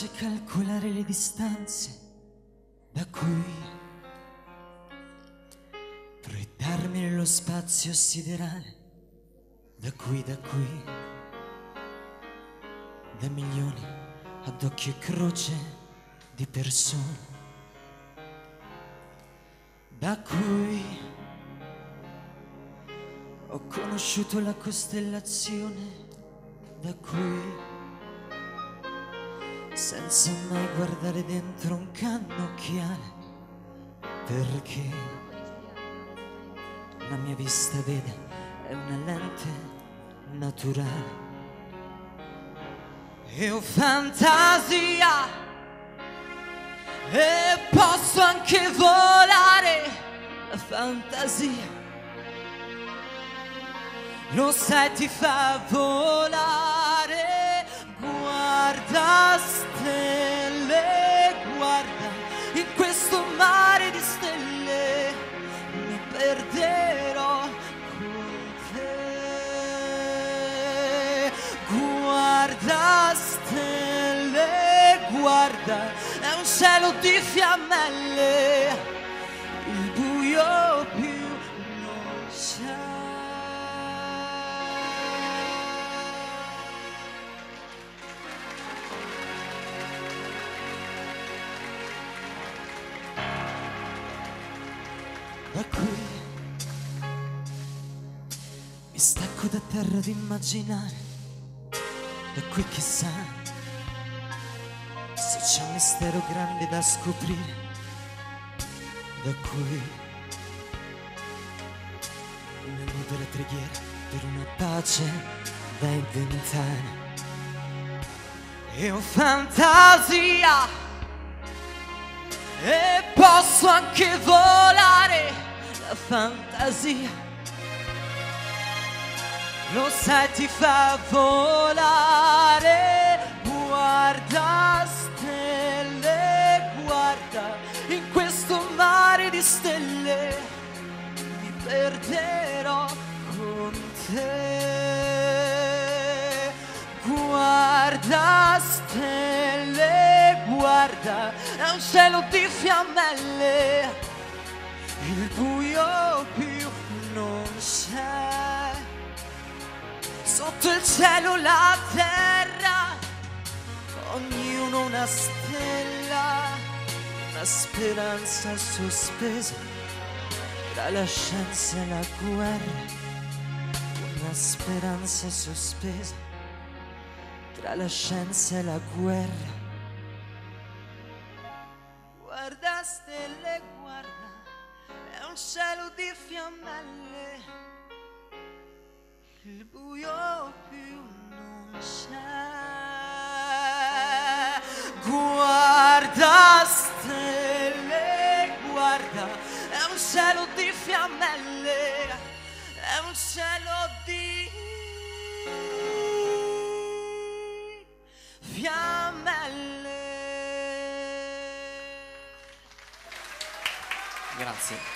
piace calcolare le distanze da qui, proiettarmi nello spazio siderale, da qui, da milioni ad occhio e croce di persone, da cui ho conosciuto la costellazione, da cui senza mai guardare dentro un cannocchiale, perché la mia vista vede è una lente naturale. E ho fantasia e posso anche volare, la fantasia, lo sai, ti fa volare. Guarda stelle, guarda, in questo mare di stelle mi perderò con te. Guarda stelle, guarda, è un cielo di fiammelle, il buio più non c'è. Da qui mi stacco da terra ad immaginare, da qui chissà se c'è un mistero grande da scoprire, da qui una libera preghiera per una pace da inventare. E ho fantasia e posso anche volare, la fantasia, lo sai, ti fa volare. Guarda stelle, guarda, in questo mare di stelle mi perderò con te. Guarda stelle, guarda, è un cielo di fiammelle, il buio più non c'è. Sotto il cielo, la terra, ognuno una stella, una speranza sospesa tra la scienza e la guerra, una speranza sospesa tra la scienza e la guerra. Guarda stelle, guarda, è un cielo di fiammelle, il buio più non c'è. Guarda stelle, guarda, è un cielo di fiammelle, è un cielo di fiammelle. Grazie.